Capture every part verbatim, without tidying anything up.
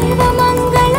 ಸರ್ವಮಂಗಳ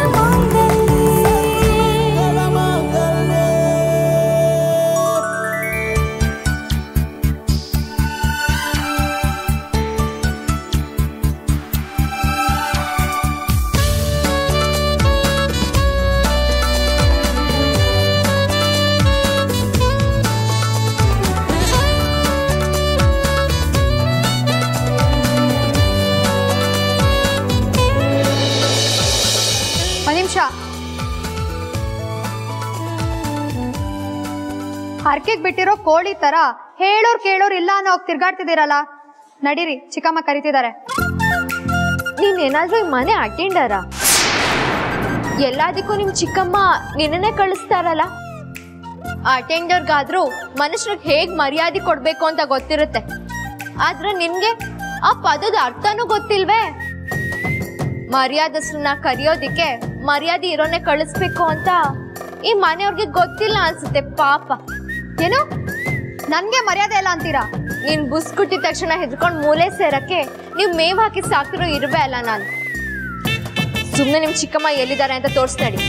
ಹರ್ಕೆಗ್ ಬಿಟ್ಟಿರೋ ಕೋಳಿ ತರ ಹೇಳೋರ್ ಕೇಳೋರ್ ಇಲ್ಲ ಅನ್ನೋ ತಿರ್ಗಾಡ್ತಿದ್ದೀರಲ್ಲ. ನಡೀರಿ, ಚಿಕ್ಕಮ್ಮ ಕರಿತಿದ್ದಾರೆ. ನೀನೇನಾದ್ರೂ ಈ ಮನೆ ಅಟೆಂಡರ? ಎಲ್ಲದಕ್ಕೂ ನಿಮ್ ಚಿಕ್ಕಮ್ಮ ನಿನ್ನೇ ಕಳಿಸ್ತಾರಲ್ಲ. ಅಟೆಂಡರ್ಗಾದ್ರೂ ಮನುಷ್ಯರಿಗೆ ಹೇಗ್ ಮರ್ಯಾದೆ ಕೊಡ್ಬೇಕು ಅಂತ ಗೊತ್ತಿರುತ್ತೆ. ಆದ್ರೆ ನಿನ್ಗೆ ಆ ಪದದ ಅರ್ಥನೂ ಗೊತ್ತಿಲ್ವೇ? ಮರ್ಯಾದಸ್ರನ್ನ ಕರಿಯೋದಿಕ್ಕೆ ಮರ್ಯಾದೆ ಇರೋನೆ ಕಳಿಸ್ಬೇಕು ಅಂತ ಈ ಮನೆಯವ್ರಿಗೆ ಗೊತ್ತಿಲ್ಲ ಅನ್ಸುತ್ತೆ ಪಾಪ. ಏನು ನನ್ಗೆ ಮರ್ಯಾದೆ ಇಲ್ಲ ಅಂತೀರಾ? ನೀನ್ ಬುಸ್ ಕುಟ್ಟಿದ ತಕ್ಷಣ ಹೆದ್ಕೊಂಡ್ ಮೂಲೆ ಸೇರಕ್ಕೆ ನೀವ್ ಮೇವ್ ಹಾಕಿ ಸಾಕಿರೋ ಇರ್ಬೇ ಅಲ್ಲ ನಾನು. ಸುಮ್ನೆ ನಿಮ್ ಚಿಕ್ಕಮ್ಮ ಎಲ್ಲಿದ್ದಾರೆ ಅಂತ ತೋರ್ಸ್ ನಡಿ.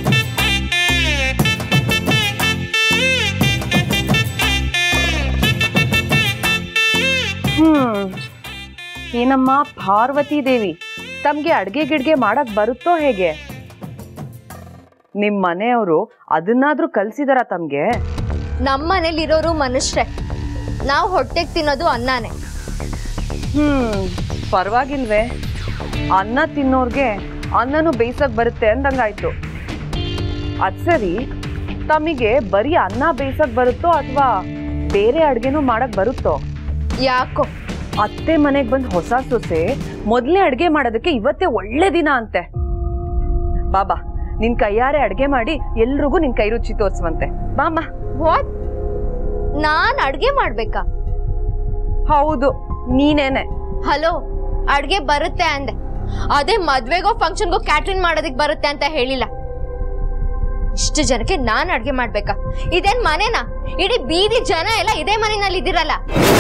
ಹ್ಮ್ ಏನಮ್ಮ ಪಾರ್ವತಿ ದೇವಿ, ತಮ್ಗೆ ಅಡ್ಗೆ ಗಿಡ್ಗೆ ಮಾಡಕ್ ಬರುತ್ತೋ ಹೇಗೆ? ನಿಮ್ ಮನೆಯವರು ಅದನ್ನಾದ್ರೂ ಕಲ್ಸಿದಾರ ತಮ್ಗೆ? ನಮ್ಮ ಮನೇಲಿ ಇರೋರು ಮನುಷ್ಯರೇ, ನಾವು ಹೊಟ್ಟೆಗೆ ತಿನ್ನೋದು ಅನ್ನನೇ. ಹ್ಮ್ ಪರವಾಗಿಲ್ವೇ, ಅನ್ನ ತಿನ್ನೋರ್ಗೆ ಅನ್ನನೂ ಬೇಯಿಸಕ್ ಬರುತ್ತೆ ಅಂದಂಗಾಯ್ತು. ಅದ್ ಸರಿ, ತಮಗೆ ಬರೀ ಅನ್ನ ಬೇಯಿಸಕ್ ಬರುತ್ತೋ ಅಥವಾ ಬೇರೆ ಅಡ್ಗೆನೂ ಮಾಡಕ್ ಬರುತ್ತೋ? ಯಾಕೋ ಅತ್ತೆ ಮನೆಗ್ ಬಂದ್ ಹೊಸ ಸೊಸೆ ಮೊದ್ಲೇ ಅಡ್ಗೆ ಮಾಡೋದಕ್ಕೆ ಇವತ್ತೇ ಒಳ್ಳೆ ದಿನ ಅಂತೆ. ಬಾಬಾ, ನಿನ್ ಕೈಯಾರೆ ಅಡ್ಗೆ ಮಾಡಿ ಎಲ್ರಿಗೂ ನಿನ್ ಕೈ ರುಚಿ ತೋರ್ಸುವಂತೆ. ಬಾಮ್ಮ. ವಾಟ್? ನಾನ್ ಅಡ್ಗೆ ಮಾಡ್ಬೇಕಾ? ಹೌದು, ನೀನೇನೆ. ಹಲೋ, ಅಡ್ಗೆ ಬರುತ್ತೆ ಅಂದೆ, ಅದೇ ಮದ್ವೆಗೋ ಫಂಕ್ಷನ್ಗೋ ಕ್ಯಾಟ್ರಿಂಗ್ ಮಾಡೋದಕ್ ಬರುತ್ತೆ ಅಂತ ಹೇಳಿಲ್ಲ. ಇಷ್ಟು ಜನಕ್ಕೆ ನಾನ್ ಅಡ್ಗೆ ಮಾಡ್ಬೇಕಾ? ಇದೇನ್ ಮನೆನಾ? ಇಡೀ ಬೀದಿ ಜನ ಎಲ್ಲ ಇದೇ ಮನೆಯಲ್ಲಿ ಇದ್ದೀರಲ್ಲ.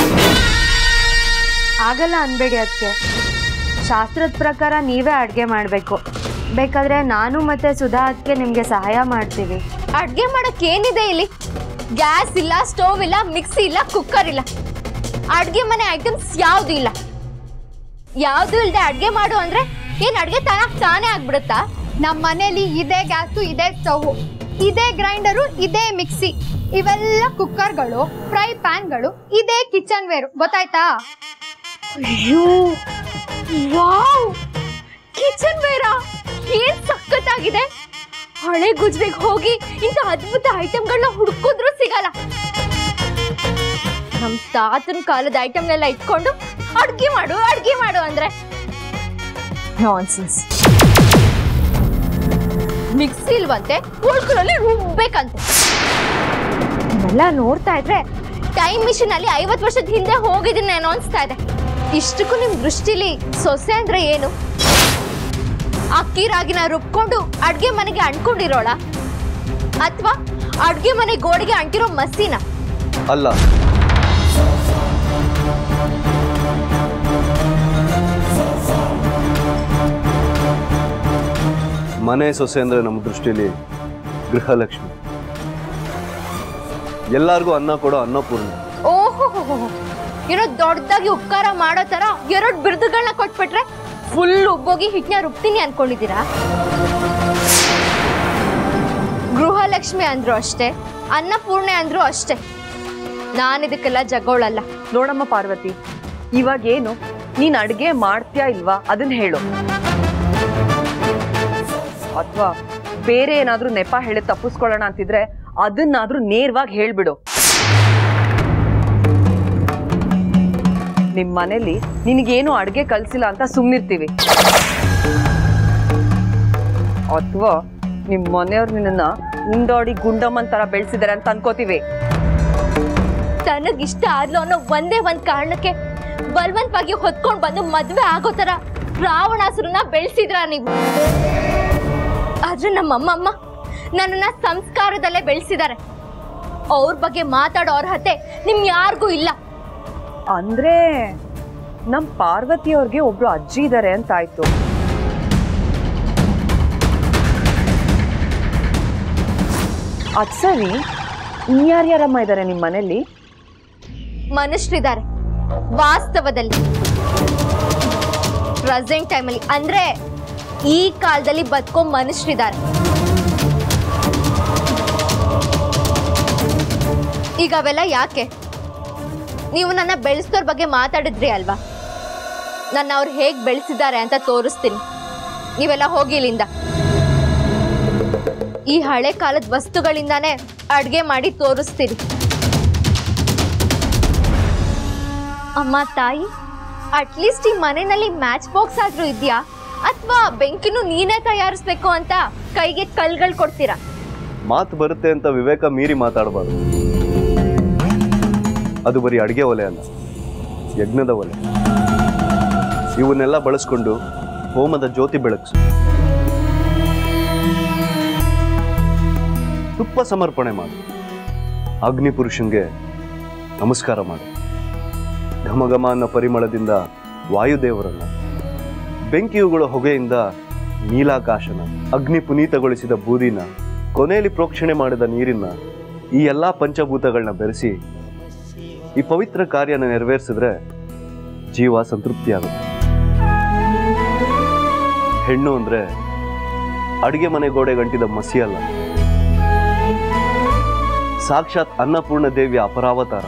ಆಗಲ್ಲ ಅನ್ಬೇಡಿ ಅದಕ್ಕೆ. ಶಾಸ್ತ್ರದ ಪ್ರಕಾರ ನೀವೇ ಅಡ್ಗೆ ಮಾಡ್ಬೇಕು. ಬೇಕಾದ್ರೆ ನಾನು ಮತ್ತೆ ಸುಧಾ ಅದಕ್ಕೆ ನಿಮ್ಗೆ ಸಹಾಯ ಮಾಡ್ತೀವಿ. ಅಡ್ಗೆ ಮಾಡಕ್ ಏನಿದೆ ಇಲ್ಲಿ? ಗ್ಯಾಸ್ ಇಲ್ಲ, ಸ್ಟೋವ್ ಇಲ್ಲ, ಮಿಕ್ಸಿ ಇಲ್ಲ, ಕುಕ್ಕರ್ ಇಲ್ಲ. ಅಡ್ಗೆ ಮನೆ ಐಟಮ್ಸ್ ಯಾವ್ದು ಇಲ್ಲ. ಯಾವ್ದು ಇಲ್ದೆ ಅಡ್ಗೆ ಮಾಡು ಅಂದ್ರೆ ಏನ್ ಅಡ್ಗೆ ತಾನಾಗ್ ತಾನೇ ಆಗ್ಬಿಡುತ್ತಾ? ನಮ್ಮ ಮನೇಲಿ ಇದೇ ಗ್ಯಾಸು, ಇದೇ ಸ್ಟವ್, ಇದೇ ಗ್ರೈಂಡರು, ಇದೇ ಮಿಕ್ಸಿ, ಇವೆಲ್ಲ ಕುಕ್ಕರ್ಗಳು, ಫ್ರೈ ಪ್ಯಾನ್ಗಳು, ಇದೇ ಕಿಚನ್ ವೇರ್. ಗೊತ್ತಾಯ್ತಾ? ಅಯ್ಯೋ ವಾವ್, ಕಿಚನ್ ವೇರಾ? ಏನ್ ಸಖತ್ತಾಗಿದೆ. ಹಳೆ ಗುಜ್ರಿಗೆ ಹೋಗಿ ಇಂಥ ಅದ್ಭುತ ಐಟಮ್ಗಳನ್ನ ಹುಡುಕಿದ್ರು ಸಿಗಲ್ಲ. ನಮ್ ತಾತನ ಕಾಲದ ಐಟಮ್ನೆಲ್ಲ ಇಟ್ಕೊಂಡು ಅಡ್ಗೆ ಮಾಡು ಅಡ್ಗೆ ಮಾಡು ಅಂದ್ರೆ ನಾನ್ಸೆನ್ಸ್. ಮಿಕ್ಸಿ ಇಲ್ವಂತೆ, ಉಳ್ಕುಳಲ್ಲಿ ರುಬ್ಬೇಕಂತೆ. ಇವೆಲ್ಲ ನೋಡ್ತಾ ಇದ್ರೆ ಟೈಮ್ ಮಿಷಿನ್ ಅಲ್ಲಿ ಐವತ್ತು ವರ್ಷದ ಹಿಂದೆ ಹೋಗಿದ್ದೀನಿ ನಾನು ಅನ್ಸ್ತಾ ಇದೆ. ಇಷ್ಟಕ್ಕೂ ನಿಮ್ ದೃಷ್ಟಿಲಿ ಸೊಸೆ ಅಂದ್ರೆ ಏನು? ಅಕ್ಕಿ ರಾಗಿನ ರುಬ್ಕೊಂಡು ಅಡ್ಗೆ ಮನೆಗೆ ಅಂಟ್ಕೊಂಡಿರೋಳ ಅಥವಾ ಅಡ್ಗೆ ಮನೆ ಗೋಡೆಗೆ ಅಂಟಿರೋ ಮಸಿನ? ಅಲ್ಲ, ಮನೆ ಸೊಸೆ ಅಂದ್ರೆ ನಮ್ಮ ದೃಷ್ಟಿಲಿ ಗೃಹಲಕ್ಷ್ಮಿ, ಎಲ್ಲಾರ್ಗೂ ಅನ್ನ ಕೊಡೋ ಅನ್ನಪೂರ್ಣ. ಓಹೋ, ಏನೋ ದೊಡ್ಡದಾಗಿ ಉಪಕಾರ ಮಾಡೋ ತರ ಎರಡು ಬಿರುದುಗಳನ್ನ ಕೊಟ್ಬಿಟ್ರೆ ಫುಲ್ ಉಬ್ಬೋಗಿ ಹಿಟ್ನ ರುಬ್ತೀನಿ ಅನ್ಕೊಂಡಿದ್ದೀರಾ? ಗೃಹಲಕ್ಷ್ಮಿ ಅಂದ್ರು ಅಷ್ಟೇ, ಅನ್ನಪೂರ್ಣೆ ಅಂದ್ರು ಅಷ್ಟೇ. ನಾನಿದಕ್ಕೆಲ್ಲ ಜಗೋಳಲ್ಲ. ನೋಡಮ್ಮ ಪಾರ್ವತಿ, ಇವಾಗ ಏನು ನೀನ್ ಅಡ್ಗೆ ಮಾಡ್ತೀಯಾ ಇಲ್ವಾ ಅದನ್ನ ಹೇಳು. ಅಥವಾ ಬೇರೆ ಏನಾದ್ರೂ ನೆಪ ಹೇಳಿ ತಪ್ಪಿಸ್ಕೊಳ್ಳೋಣ ಅಂತಿದ್ರೆ ಅದನ್ನಾದ್ರೂ ನೇರವಾಗಿ ಹೇಳ್ಬಿಡು. ನಿಮ್ ಮನೇಲಿ ನಿನಗೇನು ಅಡ್ಗೆ ಕಲ್ಸಿಲ್ಲ ಅಂತ ಸುಮ್ನಿರ್ತೀವಿ, ಅಥವಾ ನಿಮ್ ಮನೆಯವ್ರು ನಿನ್ನ ಉಂಡಾಡಿ ಗುಂಡಮ್ಮನ್ ತರ ಬೆಳೆಸಿದಾರೆ ಅಂತ ಅನ್ಕೋತೀವಿ. ತನಗಿಷ್ಟ ಆದ್ಲು ಅನ್ನೋ ಒಂದೇ ಒಂದ್ ಕಾರಣಕ್ಕೆ ಬಲವಂತವಾಗಿ ಹೊತ್ಕೊಂಡ್ ಬಂದು ಮದ್ವೆ ಆಗೋ ತರ ರಾವಣಾಸುರನ್ನ ಬೆಳೆಸಿದ್ರ ನೀವು. ಆದ್ರೆ ನಮ್ಮಮ್ಮಮ್ಮ ನನ್ನನ್ನ ಸಂಸ್ಕಾರದಲ್ಲೇ ಬೆಳೆಸಿದ್ದಾರೆ. ಅವ್ರ ಬಗ್ಗೆ ಮಾತಾಡೋ ಅರ್ಹತೆ ನಿಮ್ ಯಾರಿಗೂ ಇಲ್ಲ. ಅಂದ್ರೆ ನಮ್ ಪಾರ್ವತಿ ಅವ್ರಿಗೆ ಒಬ್ರು ಅಜ್ಜಿ ಇದಾರೆ ಅಂತ ಆಯ್ತು. ಅದ್ ಸರಿ, ಇನ್ಯಾರ್ಯಾರಮ್ಮ ಇದ್ದಾರೆ ನಿಮ್ಮ ಮನೇಲಿ? ಮನುಷ್ಯರಿದ್ದಾರೆ ವಾಸ್ತವದಲ್ಲಿ, ಪ್ರೆಸೆಂಟ್ ಟೈಮಲ್ಲಿ ಅಂದ್ರೆ ಈ ಕಾಲದಲ್ಲಿ ಬದುಕೋ ಮನುಷ್ಯರಿದ್ದಾರೆ. ಈಗ ಅವೆಲ್ಲ ಯಾಕೆ? ನೀವು ನನ್ನ ಬೆಳೆಸೋರ್ ಬಗ್ಗೆ ಮಾತಾಡಿದ್ರಿ ಅಲ್ವಾ, ನನ್ನ ಅವ್ರು ಹೇಗೆ ಬೆಳೆಸಿದ್ದಾರೆ ಅಂತ ತೋರಿಸ್ತೀನಿ. ನೀವೆಲ್ಲ ಹೋಗಿ ಇಲ್ಲಿಂದ. ಈ ಹಳೆ ಕಾಲದ ವಸ್ತುಗಳಿಂದಾನೇ ಅಡ್ಗೆ ಮಾಡಿ ತೋರಿಸ್ತೀರಿ. ಅಮ್ಮ ತಾಯಿ, ಅಟ್ಲೀಸ್ಟ್ ಈ ಮನೆಯಲ್ಲಿ ಮ್ಯಾಚ್ ಬಾಕ್ಸ್ ಆದ್ರೂ ಇದೆಯಾ, ಅಥವಾ ಬೆಂಕಿನೂ ನೀನೇ ತಯಾರಿಸ್ಬೇಕು ಅಂತ ಕೈಗೆ ಕಲ್ಗಳು ಕೊಡ್ತೀರಾ? ಮಾತು ಬರುತ್ತೆ ಅಂತ ವಿವೇಕ ಮೀರಿ ಮಾತಾಡಬಾರ್ದು. ಅದು ಬರೀ ಅಡುಗೆ ಒಲೆ ಅಲ್ಲ, ಯಜ್ಞದ ಒಲೆ. ಇವನ್ನೆಲ್ಲ ಬಳಸ್ಕೊಂಡು ಹೋಮದ ಜ್ಯೋತಿ ಬೆಳಗ್ಸು, ತುಪ್ಪ ಸಮರ್ಪಣೆ ಮಾಡು, ಅಗ್ನಿ ಪುರುಷನ್ಗೆ ನಮಸ್ಕಾರ ಮಾಡು. ಘಮಘಮ ಅನ್ನೋ ಪರಿಮಳದಿಂದ ವಾಯುದೇವರನ್ನ, ಬೆಂಕಿಯುಗಳ ಹೊಗೆಯಿಂದ ನೀಲಾಕಾಶನ, ಅಗ್ನಿ ಪುನೀತಗೊಳಿಸಿದ ಬೂದಿನ, ಕೊನೆಯಲ್ಲಿ ಪ್ರೋಕ್ಷಣೆ ಮಾಡಿದ ನೀರಿನ, ಈ ಎಲ್ಲ ಪಂಚಭೂತಗಳನ್ನ ಬೆರೆಸಿ ಈ ಪವಿತ್ರ ಕಾರ್ಯನ ನೆರವೇರಿಸಿದ್ರೆ ಜೀವ ಸಂತೃಪ್ತಿಯಾಗುತ್ತೆ. ಹೆಣ್ಣು ಅಂದ್ರೆ ಅಡುಗೆ ಮನೆ ಗೋಡೆ ಗಂಟಿದ ಮಸಿ ಅಲ್ಲ, ಸಾಕ್ಷಾತ್ ಅನ್ನಪೂರ್ಣ ದೇವಿಯ ಅಪರಾವತಾರ.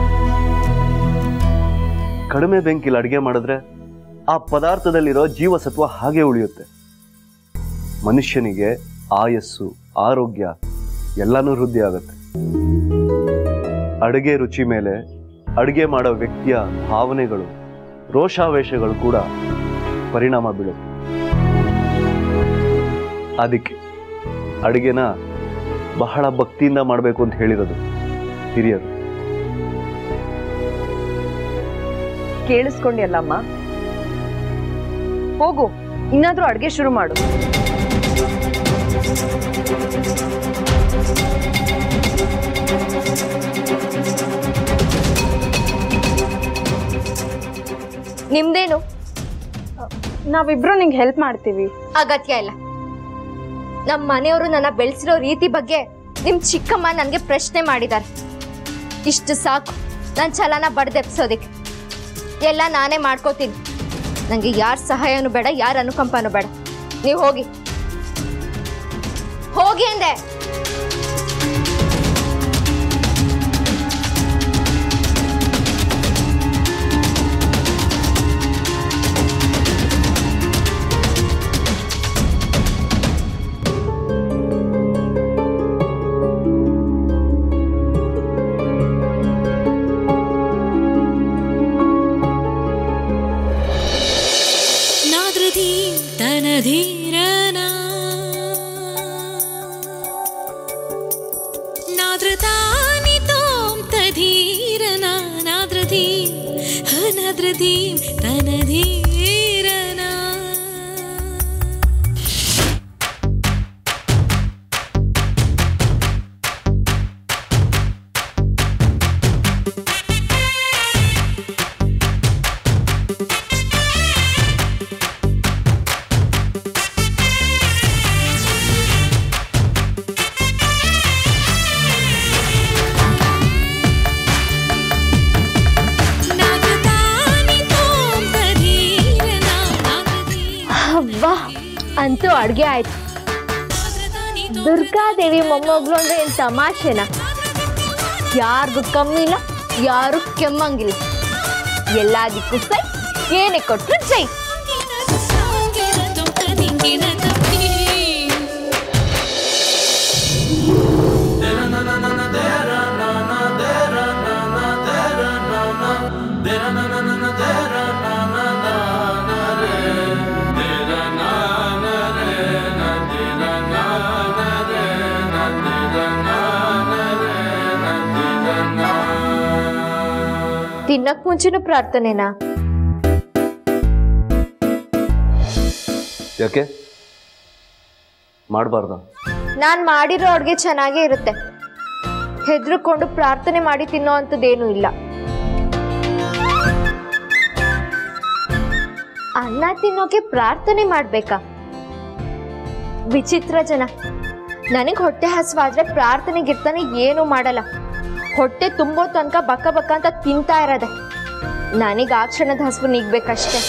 ಕಡಿಮೆ ಬೆಂಕಿಲಿ ಅಡುಗೆ ಮಾಡಿದ್ರೆ ಆ ಪದಾರ್ಥದಲ್ಲಿರೋ ಜೀವಸತ್ವ ಹಾಗೆ ಉಳಿಯುತ್ತೆ. ಮನುಷ್ಯನಿಗೆ ಆಯಸ್ಸು, ಆರೋಗ್ಯ ಎಲ್ಲನೂ ವೃದ್ಧಿ ಆಗುತ್ತೆ. ಅಡುಗೆ ರುಚಿ ಮೇಲೆ ಅಡುಗೆ ಮಾಡೋ ವ್ಯಕ್ತಿಯ ಭಾವನೆಗಳು, ರೋಷಾವೇಶಗಳು ಕೂಡ ಪರಿಣಾಮ ಬೀಳುತ್ತೆ. ಅದಕ್ಕೆ ಅಡುಗೆನ ಬಹಳ ಭಕ್ತಿಯಿಂದ ಮಾಡಬೇಕು ಅಂತ ಹೇಳಿರೋದು ಹಿರಿಯರು. ಕೇಳಿಸ್ಕೊಂಡ್ಯಲ್ಲಮ್ಮ, ಹೋಗು ಇನ್ನಾದ್ರೂ ಅಡ್ಗೆ ಶುರು ಮಾಡು. ನಿಮ್ದೇನು? ನಾವಿಬ್ರು ನಿಂಗೆ ಹೆಲ್ಪ್ ಮಾಡ್ತೀವಿ. ಅಗತ್ಯ ಇಲ್ಲ. ನಮ್ಮ ಮನೆಯವರು ನನ್ನ ಬೆಳೆಸಿರೋ ರೀತಿ ಬಗ್ಗೆ ನಿಮ್ ಚಿಕ್ಕಮ್ಮ ನನಗೆ ಪ್ರಶ್ನೆ ಮಾಡಿದ್ದಾರೆ. ಇಷ್ಟು ಸಾಕು ನನ್ನ ಛಲನ ಬಡ್ದೆಪ್ಸೋದಿಕ್ಕೆ. ಎಲ್ಲ ನಾನೇ ಮಾಡ್ಕೋತೀನಿ. ನನಗೆ ಯಾರ ಸಹಾಯನೂ ಬೇಡ, ಯಾರ ಅನುಕಂಪನೂ ಬೇಡ. ನೀವು ಹೋಗಿ ಹೋಗಿ ಅಂದೆ. ಧೀರನಾ ನಾದ್ರತಾನಿ ತೋಂ ತಧೀರನಾ ನಾದ್ರಧೀ ಹನದ್ರಧೀ ತನಧೀರನಾ ಅಂತೂ ಅಡ್ಗೆ ಆಯ್ತು. ದುರ್ಗಾದೇವಿ ಮೊಮ್ಮಗಳು ಅಂದ್ರೆ ಏನ್ ತಮಾಷೆನಾ? ಯಾರಿಗೂ ಕಮ್ಮಿ ಇಲ್ಲ, ಯಾರು ಕೆಮ್ಮಂಗಿಲ್ಲ. ಎಲ್ಲದಕ್ಕೂ ಸೈ, ಏನೇ ಕೊಟ್ರು ಜೈ. ತಿನ್ನಕ್ ಮುಂಚೆನೂ ಪ್ರಾರ್ಥನೆನಾ? ಯಾಕೆ ಮಾಡಬಾರ್ದ? ನಾನ್ ಮಾಡಿರೋ ಅಡ್ಗೆ ಚೆನ್ನಾಗೇ ಇರುತ್ತೆ. ಹೆದರ್ಕೊಂಡು ಪ್ರಾರ್ಥನೆ ಮಾಡಿ ತಿನ್ನೋ ಅಂಥದ್ದೇನೂ ಇಲ್ಲ. ಅನ್ನ ತಿನ್ನೋಕೆ ಪ್ರಾರ್ಥನೆ ಮಾಡ್ಬೇಕಾ? ವಿಚಿತ್ರ ಜನ. ನನಗೆ ಹೊಟ್ಟೆ ಹಸುವಾದ್ರೆ ಪ್ರಾರ್ಥನೆಗಿರ್ತಾನೆ ಏನೂ ಮಾಡಲ್ಲ. ಹೊಟ್ಟೆ ತುಂಬೋ ತನಕ ಬಕ್ಕ ಬಕ್ಕ ಅಂತ ತಿಂತಾ ಇರೋದೆ. ನನಗೆ ಆ ಕ್ಷಣದ ಹಸುವು ನೀಗ್ಬೇಕಷ್ಟೆ.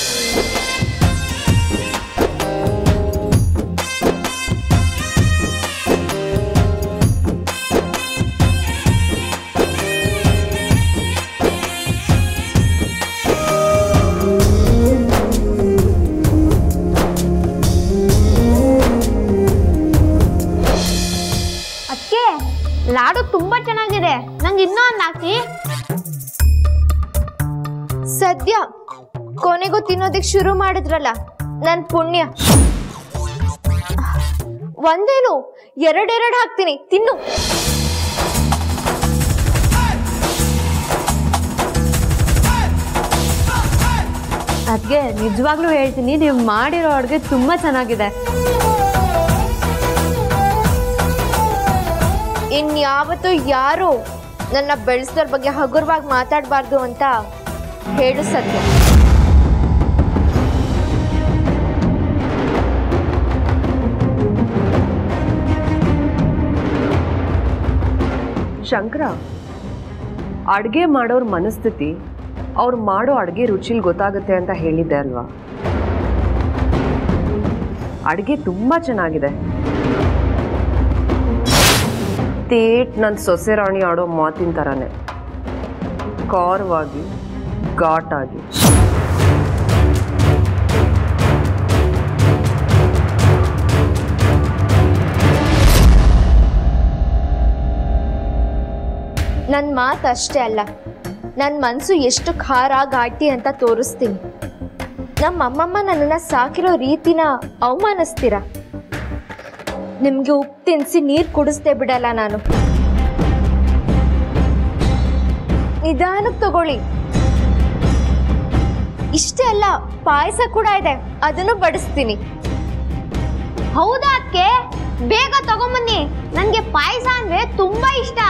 ಲಾಡು ತುಂಬಾ ಚೆನ್ನಾಗಿದೆ, ನಂಗೆ ಇನ್ನೂ ಒಂದು ಹಾಕಿ. ಸದ್ಯ ಕೊನೆಗೂ ತಿನ್ನೋದಕ್ಕೆ ಶುರು ಮಾಡಿದ್ರಲ್ಲ, ನನ್ ಪುಣ್ಯ. ಒಂದೇನು ಎರಡೆರಡು ಹಾಕ್ತೀನಿ, ತಿನ್ನು. ಅದ್ಗೆ ನಿಜವಾಗ್ಲೂ ಹೇಳ್ತೀನಿ, ನೀವು ಮಾಡಿರೋ ಅಡುಗೆ ತುಂಬಾ ಚೆನ್ನಾಗಿದೆ. ಇನ್ಯಾವತ್ತೂ ಯಾರು ನನ್ನ ಬೆಳೆಸೋದ್ರ ಬಗ್ಗೆ ಹಗುರವಾಗಿ ಮಾತಾಡಬಾರ್ದು ಅಂತ ಹೇಳು ಸದ್ಯ. ಶಂಕರ, ಅಡುಗೆ ಮಾಡೋರ್ ಮನಸ್ಥಿತಿ ಅವ್ರು ಮಾಡೋ ಅಡುಗೆ ರುಚಿಲಿ ಗೊತ್ತಾಗುತ್ತೆ ಅಂತ ಹೇಳಿದ್ದೆ ಅಲ್ವಾ? ಅಡುಗೆ ತುಂಬ ಚೆನ್ನಾಗಿದೆ. ತೇಟ್ ನನ್ನ ಸೊಸೆ ರಾಣಿ ಆಡೋ ಮಾತಿನ ಥರನೇ ಖಾರವಾಗಿ ಘಾಟಾಗಿ. ನನ್ನ ಮಾತು ಅಷ್ಟೇ ಅಲ್ಲ, ನನ್ನ ಮನಸ್ಸು ಎಷ್ಟು ಖಾರ ಘಾಟಿ ಅಂತ ತೋರಿಸ್ತೀನಿ. ನಮ್ಮ ಅಮ್ಮಮ್ಮ ನನ್ನನ್ನು ಸಾಕಿರೋ ರೀತಿನ ಅವಮಾನಿಸ್ತೀರ. ನಿಮ್ಗೆ ಉಪ್ಪು ತಿನ್ನಿಸಿ ನೀರು ಕುಡಿಸ್ದೇ ಬಿಡಲ್ಲ ನಾನು. ನಿಧಾನಕ್ಕೆ ತಗೊಳ್ಳಿ. ಇಷ್ಟೇ ಅಲ್ಲ, ಪಾಯಸ ಕೂಡ ಇದೆ, ಅದನ್ನು ಬಡಿಸ್ತೀನಿ. ಹೌದಾ ಅದಕ್ಕೆ? ಬೇಗ ತಗೊಂಬನ್ನಿ, ನನಗೆ ಪಾಯಸ ಅಂದ್ರೆ ತುಂಬಾ ಇಷ್ಟ.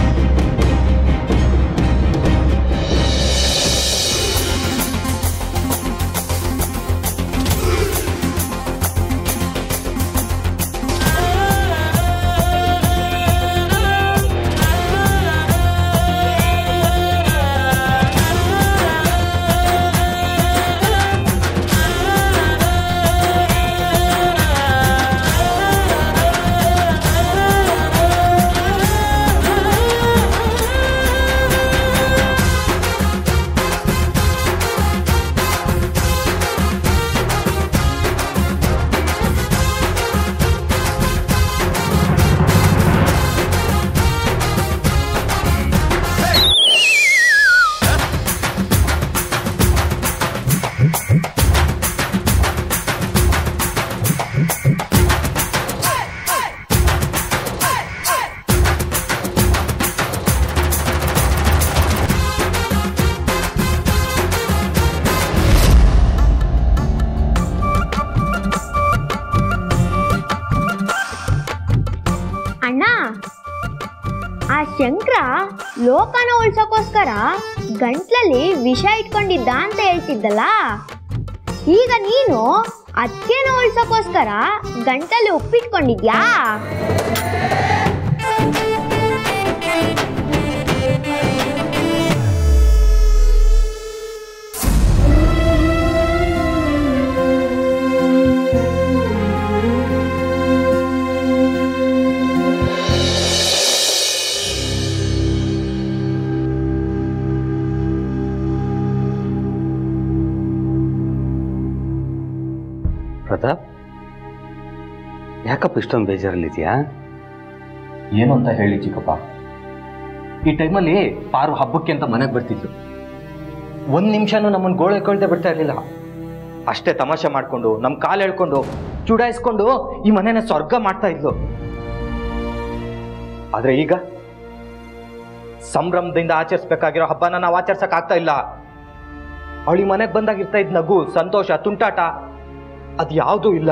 ಶಂಕರ ಲೋಕನ ಉಳ್ಸೋಕೋಸ್ಕರ ಗಂಟ್ಲಲ್ಲಿ ವಿಷ ಇಟ್ಕೊಂಡಿದ್ದ ಅಂತ ಹೇಳ್ತಿದ್ದಲ್ಲ, ಈಗ ನೀನು ಅತ್ತೆನ ಉಳ್ಸೋಕೋಸ್ಕರ ಗಂಟಲ್ಲಿ ಉಪ್ಪಿಟ್ಕೊಂಡಿದ್ಯಾ? ಪ್ರತಾಪ್, ಯಾಕಪ್ಪ ಇಷ್ಟೊಂದು ಬೇಜಾರಲ್ಲಿದ್ಯಾ? ಏನು ಅಂತ ಹೇಳಿ ಚಿಕ್ಕಪ್ಪ, ಈ ಟೈಮಲ್ಲಿ ಪಾರು ಹಬ್ಬಕ್ಕೆ ಅಂತ ಮನೆಗೆ ಬರ್ತಿದ್ಲು. ಒಂದು ನಿಮಿಷನೂ ನಮ್ಮನ್ನು ಗೋಳೆ ಕೊಳ್ದೆ ಬರ್ತಾ ಇರಲಿಲ್ಲ. ಅಷ್ಟೇ ತಮಾಷೆ ಮಾಡಿಕೊಂಡು ನಮ್ಮ ಕಾಲು ಎಳ್ಕೊಂಡು ಚುಡಾಯಿಸ್ಕೊಂಡು ಈ ಮನೆನ ಸ್ವರ್ಗ ಮಾಡ್ತಾ ಇದ್ಲು. ಆದರೆ ಈಗ ಸಂಭ್ರಮದಿಂದ ಆಚರಿಸ್ಬೇಕಾಗಿರೋ ಹಬ್ಬನ ನಾವು ಆಚರಿಸಕ್ ಆಗ್ತಾ ಇಲ್ಲ. ಅವಳಿ ಮನೆಗೆ ಬಂದಾಗಿರ್ತಾ ಇದ್ದ ನಗು, ಸಂತೋಷ, ತುಂಟಾಟ ಅದು ಯಾವುದೂ ಇಲ್ಲ.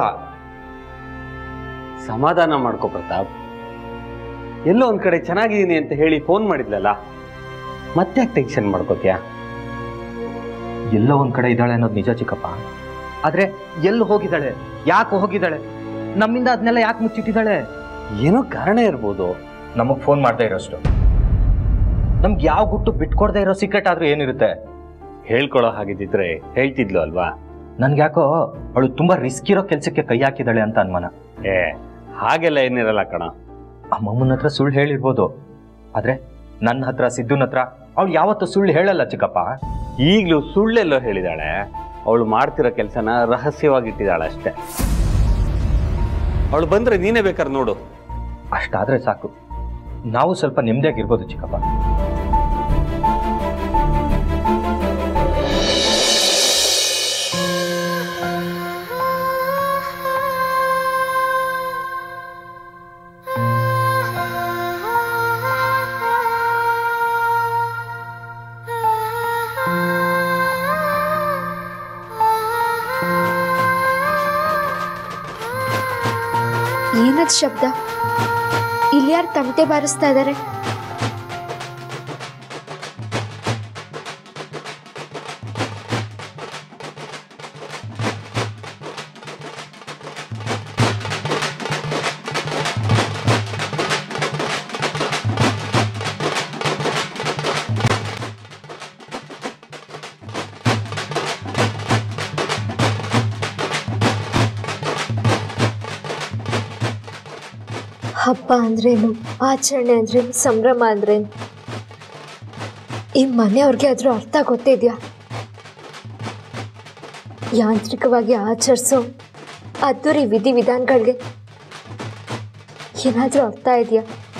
ಸಮಾಧಾನ ಮಾಡ್ಕೋ ಪ್ರತಾಪ್. ಎಲ್ಲೋ ಒಂದ್ ಕಡೆ ಚೆನ್ನಾಗಿದ್ದೀನಿ ಅಂತ ಹೇಳಿ ಫೋನ್ ಮಾಡಿದ್ಲಲ್ಲ, ಮತ್ತೆ ಯಾಕೆ ಟೆನ್ಷನ್ ಮಾಡ್ಕೋತೀಯಾ? ಎಲ್ಲೋ ಒಂದ್ ಕಡೆ ಇದ್ದಾಳೆ ಅನ್ನೋದು ನಿಜ ಚಿಕ್ಕಪ್ಪ. ಆದ್ರೆ ಎಲ್ಲಿ ಹೋಗಿದ್ದಾಳೆ, ಯಾಕೆ ಹೋಗಿದ್ದಾಳೆ, ನಮ್ಮಿಂದ ಅದನ್ನೆಲ್ಲ ಯಾಕೆ ಮುಚ್ಚಿಟ್ಟಿದ್ದಾಳೆ? ಏನೋ ಕಾರಣ ಇರ್ಬೋದು. ನಮಗ್ ಫೋನ್ ಮಾಡದೇ ಇರೋಷ್ಟು. ನಮ್ಗೆ ಯಾವ ಗುಟ್ಟು ಬಿಟ್ಕೊಡ್ದೇ ಇರೋ ಸೀಕ್ರೆಟ್ ಆದ್ರೂ ಏನಿರುತ್ತೆ? ಹೇಳ್ಕೊಳ್ಳೋ ಹಾಗಿದ್ದಿದ್ರೆ ಹೇಳ್ತಿದ್ಲು ಅಲ್ವಾ? ನನ್ಗೆ ಯಾಕೋ ಅವಳು ತುಂಬಾ ರಿಸ್ಕ್ ಇರೋ ಕೆಲ್ಸಕ್ಕೆ ಕೈ ಹಾಕಿದಾಳೆ ಅಂತ ಅನುಮಾನ. ಏ ಹಾಗೆಲ್ಲ ಏನಿರಲ್ಲ ಕಣ. ಅಮ್ಮಮ್ಮನ ಹತ್ರ ಸುಳ್ಳು ಹೇಳಿರ್ಬೋದು, ಆದ್ರೆ ನನ್ನ ಹತ್ರ ಸಿದ್ದುನ ಹತ್ರ ಅವಳು ಯಾವತ್ತೂ ಸುಳ್ಳು ಹೇಳಲ್ಲ ಚಿಕ್ಕಪ್ಪ. ಈಗಲೂ ಸುಳ್ಳೆಲ್ಲೋ ಹೇಳಿದಾಳೆ. ಅವಳು ಮಾಡ್ತಿರೋ ಕೆಲಸನ ರಹಸ್ಯವಾಗಿಟ್ಟಿದ್ದಾಳೆ ಅಷ್ಟೇ. ಅವಳು ಬಂದ್ರೆ ನೀನೇ ಬೇಕಾದ್ರೆ ನೋಡು. ಅಷ್ಟಾದ್ರೆ ಸಾಕು, ನಾವು ಸ್ವಲ್ಪ ನೆಮ್ಮದಿಯಾಗಿರ್ಬೋದು ಚಿಕ್ಕಪ್ಪ. ಏನದ್ ಶಬ್ದ? ಇಲ್ಲಿ ಯಾರು ತಮಟೆ ಬಾರಿಸ್ತಾ ಇದ್ದಾರೆ? ಹಬ್ಬ ಅಂದ್ರೇನು, ಆಚರಣೆ ಅಂದ್ರೇನು, ಸಂಭ್ರಮ ಅಂದ್ರೇನು, ಈ ಮನೆಯವ್ರಿಗೆ ಆದ್ರೂ ಅರ್ಥ ಗೊತ್ತಿದ್ಯಾ? ಯಾಂತ್ರಿಕವಾಗಿ ಆಚರಿಸೋ ಅದ್ದೂರಿ ವಿಧಿವಿಧಾನಗಳಿಗೆ ಏನಾದ್ರೂ ಅರ್ಥ ಇದೆಯಾ?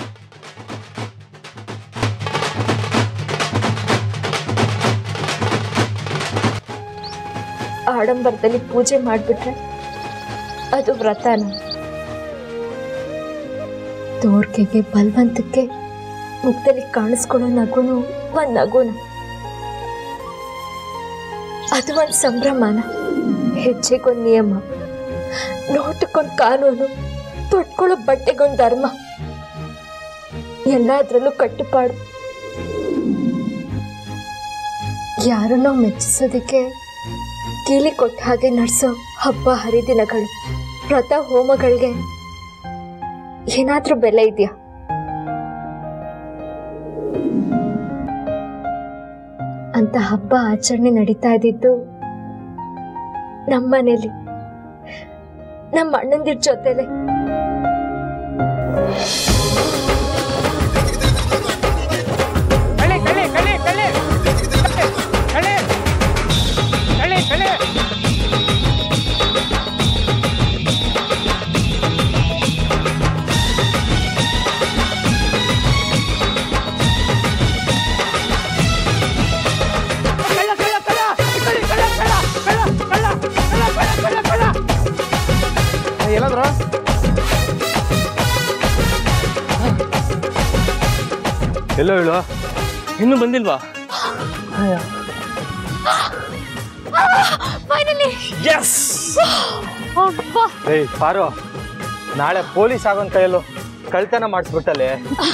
ಆಡಂಬರದಲ್ಲಿ ಪೂಜೆ ಮಾಡಿಬಿಟ್ರೆ ಅದು ವ್ರತನ? ತೋರ್ಕೆಗೆ ಬಲವಂತಕ್ಕೆ ಮುಖದಲ್ಲಿ ಕಾಣಿಸ್ಕೊಳ್ಳೋ ನಗುನು ಒಂದ್ ನಗುನ? ಅದು ಒಂದ್ ಸಂಭ್ರಮನ? ಹೆಜ್ಜೆಗೊಂದ್ ನಿಯಮ, ನೋಟಕ್ಕೊಂದ್ ಕಾನೂನು, ತೊಟ್ಕೊಳ್ಳೋ ಬಟ್ಟೆಗೊಂದ್ ಧರ್ಮ, ಎಲ್ಲದ್ರಲ್ಲೂ ಕಟ್ಟುಪಾಡು. ಯಾರನ್ನೋ ಮೆಚ್ಚಿಸೋದಕ್ಕೆ ಕೀಲಿ ಕೊಟ್ಟ ಹಾಗೆ ನಡೆಸೋ ಹಬ್ಬ ಹರಿದಿನಗಳು, ವ್ರತ ಹೋಮಗಳಿಗೆ ಏನಾದ್ರೂ ಬೆಲೆ ಇದೆಯಾ? ಅಂತ ಹಬ್ಬ ಆಚರಣೆ ನಡೀತಾ ಇದ್ದಿದ್ದು ನಮ್ಮನೇಲಿ, ನಮ್ಮ ಅಣ್ಣಂದಿರ ಜೊತೆಲೆ. ಎಲ್ಲೋ ಹೇಳುವ, ಇನ್ನೂ ಬಂದಿಲ್ವಾ? ಏಯ್ ಪಾರು, ನಾಳೆ ಪೊಲೀಸ್ ಆಗೋನ್ ಕೈಯಲ್ಲೂ ಕಳ್ತನ ಮಾಡಿಸ್ಬಿಟ್ಟಲೆ.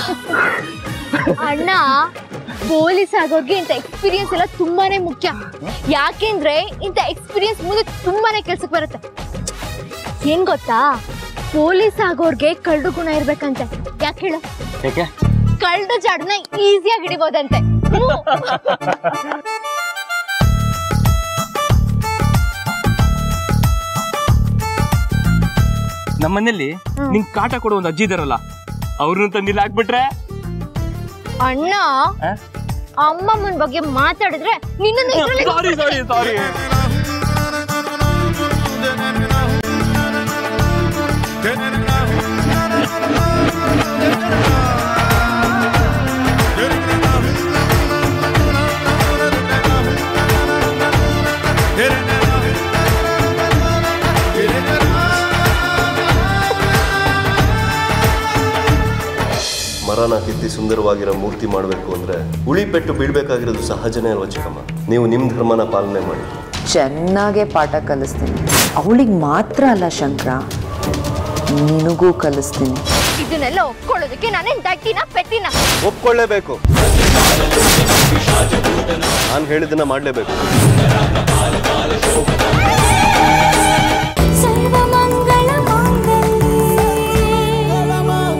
ಅಣ್ಣ, ಪೊಲೀಸ್ ಆಗೋರ್ಗೆ ಇಂಥ ಎಕ್ಸ್ಪೀರಿಯನ್ಸ್ ಎಲ್ಲ ತುಂಬಾನೇ ಮುಖ್ಯ. ಯಾಕೆಂದ್ರೆ ಇಂಥ ಎಕ್ಸ್ಪೀರಿಯನ್ಸ್ ಮುಂದೆ ತುಂಬಾನೇ ಕೆಲ್ಸಕ್ಕೆ ಬರುತ್ತೆ. ಏನ್ ಗೊತ್ತಾ, ಪೊಲೀಸ್ ಆಗೋರ್ಗೆ ಕಳ್ಳು ಗುಣ ಇರ್ಬೇಕಂತೆ. ಯಾಕೆ ಹೇಳು? ಯಾಕೆ? ಕಳ್ಳು ಜಾಡನ್ನ ಈಸಿಯಾಗಿ ಹಿಡಿಬೋದಂತೆ. ನಮ್ಮನೇಲಿ ನಿಂಗ್ ಕಾಟ ಕೊಡೋ ಒಂದು ಅಜ್ಜಿ ಇದಾರಲ್ಲ, ಅವ್ರನ್ನ ತಂದಿಲ್ಲ ಹಾಕ್ಬಿಟ್ರೆ. ಅಣ್ಣ, ಅಮ್ಮಮ್ಮನ ಬಗ್ಗೆ ಮಾತಾಡಿದ್ರೆ ನಿನ್ನನ್ನು ಸಾರಿ ಸಾರಿ ಸಾರಿ ಮರನ ಕಿತ್ತಿ ಸುಂದರವಾಗಿರೋ ಮೂರ್ತಿ ಮಾಡಬೇಕು ಅಂದ್ರೆ ಉಳಿ ಪೆಟ್ಟು ಬೀಳ್ಬೇಕಾಗಿರೋದು ಸಹಜನೇ ಅಲ್ವಾ ಚಿಕ್ಕಮ್ಮ? ನೀವು ನಿಮ್ಮ ಧರ್ಮನ ಪಾಲನೆ ಮಾಡಿ. ಚೆನ್ನಾಗೇ ಪಾಠ ಕಲಿಸ್ತೀನಿ. ಅವಳಿಗೆ ಮಾತ್ರ ಅಲ್ಲ ಶಂಕರ, ನಿನಗೂ ಕಲಿಸ್ತೀನಿ. ಇದನ್ನೆಲ್ಲ ಒಪ್ಕೊಳ್ಳೋದಕ್ಕೆ ನಾನೇನ್ ದಟ್ಟಿನ ಪೆಟ್ಟಿನ? ಒಪ್ಕೊಳ್ಳೇಬೇಕು. ನಾನು ಹೇಳಿದ್ದನ್ನ ಮಾಡಲೇಬೇಕು. ಸರ್ವಮಂಗಳ ಮಾಂಗಲ್ಯೇ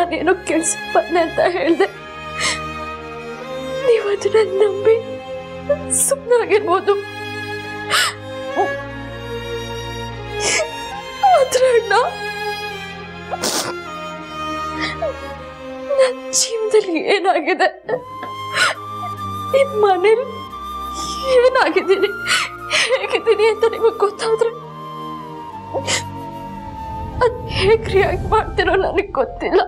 ನಾನೇನೋ ಕೆಲ್ಸ ಬಂದೆ ಅಂತ ಹೇಳ್ದೆ, ನೀವು ಅದನ್ನ ನಂಬಿ ಸುಮ್ಮನಾಗಿರ್ಬೋದು. ಆದ್ರೆ ಅಣ್ಣ, ನನ್ನ ಜೀವನದಲ್ಲಿ ಏನಾಗಿದೆ, ಈ ಮನೇಲಿ ಏನಾಗಿದ್ದೀನಿ, ಹೇಗಿದ್ದೀನಿ ಅಂತ ನಿಮಗೆ ಗೊತ್ತಾದ್ರೆ ಅದ್ ಹೇಗ್ ರಿಯಾಕ್ಟ್ ಮಾಡ್ತಿರೋ ನನಗೆ ಗೊತ್ತಿಲ್ಲ.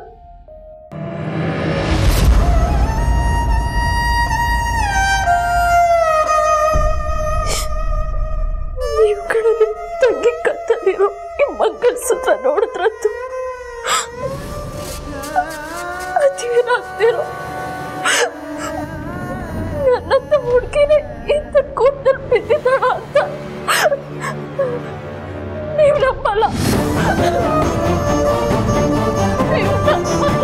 ನೀವು ಕಡೆ ತಂಗಿ ಕತ್ತಲಿರೋ ಈ ಮಂಗಲ್ಸೂತ್ರ ನೋಡಿದ್ರಂತೂ ಅದೇನಾಗ್ತಿರೋ, ನನ್ನಂತ ಹುಡುಗಿನೇ ಇಂಥ ಕೂಟದಲ್ಲಿ ಬಿದ್ದಿದ್ದಾಳ ಅಂತ ನೀವು ನಂಬಲ್ಲ. ನೀವು ನಂಬಲ್ಲ.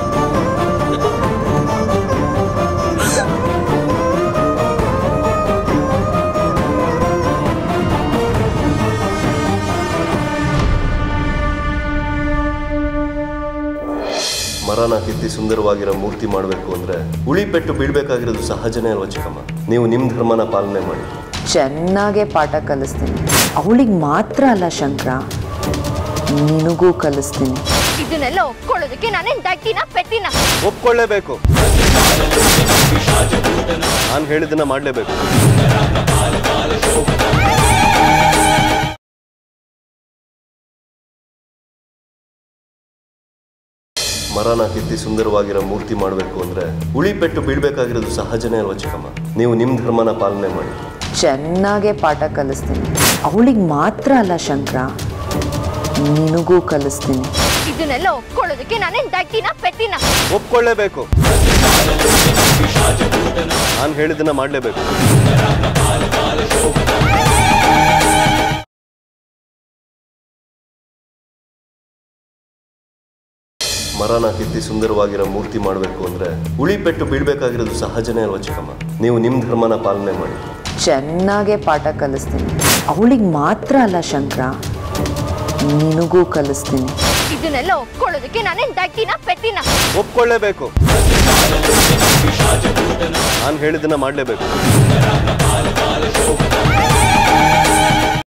ಮರನ ಕಿತ್ತಿ ಸುಂದರವಾಗಿರೋ ಮೂರ್ತಿ ಮಾಡಬೇಕು ಅಂದ್ರೆ ಉಳಿ ಪೆಟ್ಟು ಬೀಳ್ಬೇಕಾಗಿರೋದು ಸಹಜನೇ ಅಲ್ವಾ ಚಿಕ್ಕಮ್ಮ? ನೀವು ನಿಮ್ಮ ಧರ್ಮನ ಪಾಲನೆ ಮಾಡಿ. ಚೆನ್ನಾಗೇ ಪಾಠ ಕಲಿಸ್ತೀನಿ. ಅವಳಿಗೆ ಮಾತ್ರ ಅಲ್ಲ ಶಂಕರ, ನಿನಗೂ ಕಲಿಸ್ತೀನಿ. ಇದನ್ನೆಲ್ಲ ಒಪ್ಕೊಳ್ಳೋದಕ್ಕೆ ನಾನೇನ್ ದಡ್ಡಿನ ಪೆಟ್ಟಿನ? ಒಪ್ಕೊಳ್ಳೇಬೇಕು. ನಾನು ಹೇಳಿದ್ದನ್ನ ಮಾಡಲೇಬೇಕು. ಮರನ ಕಿತ್ತಿ ಸುಂದರವಾಗಿರೋ ಮೂರ್ತಿ ಮಾಡಬೇಕು ಅಂದ್ರೆ ಉಳಿ ಪೆಟ್ಟು ಬೀಳ್ಬೇಕಾಗಿರೋದು ಸಹಜನೇ ಅಲ್ವಾ ಚಿಕ್ಕಮ್ಮ? ನೀವು ನಿಮ್ಮ ಧರ್ಮನ ಪಾಲನೆ ಮಾಡಿ. ಚೆನ್ನಾಗೇ ಪಾಠ ಕಲಿಸ್ತೀನಿ. ಅವಳಿಗೆ ಮಾತ್ರ ಅಲ್ಲ ಶಂಕರ, ನಿನಗೂ ಕಲಿಸ್ತೀನಿ. ಇದನ್ನೆಲ್ಲ ಒಪ್ಕೊಳ್ಳೋದಕ್ಕೆ ನಾನೇನ್ ದಡ್ಡಿನ ಪೆಟ್ಟಿನ? ಒಪ್ಕೊಳ್ಳೇಬೇಕು. ನಾನು ಹೇಳಿದ್ದನ್ನ ಮಾಡಲೇಬೇಕು. ಮರನ ಕಿತ್ತಿ ಸುಂದರವಾಗಿರೋ ಮೂರ್ತಿ ಮಾಡಬೇಕು ಅಂದ್ರೆ ಉಳಿ ಪೆಟ್ಟು ಬೀಳ್ಬೇಕಾಗಿರೋದು ಸಹಜನೇ ಅಲ್ವಾ ಚಿಕ್ಕಮ್ಮ? ನೀವು ನಿಮ್ಮ ಧರ್ಮನ ಪಾಲನೆ ಮಾಡಿ. ಚೆನ್ನಾಗೇ ಪಾಠ ಕಲಿಸ್ತೀನಿ. ಅವಳಿಗೆ ಮಾತ್ರ ಅಲ್ಲ ಶಂಕರ, ನಿನಗೂ ಕಲಿಸ್ತೀನಿ. ಇದನ್ನೆಲ್ಲ ಒಪ್ಕೊಳ್ಳೋದಕ್ಕೆ ನಾನೇನ್ ದಡ್ಡಿನ ಪೆಟ್ಟಿನ? ಒಪ್ಕೊಳ್ಳೇಬೇಕು. ನಾನು ಹೇಳಿದ್ದನ್ನ ಮಾಡಲೇಬೇಕು.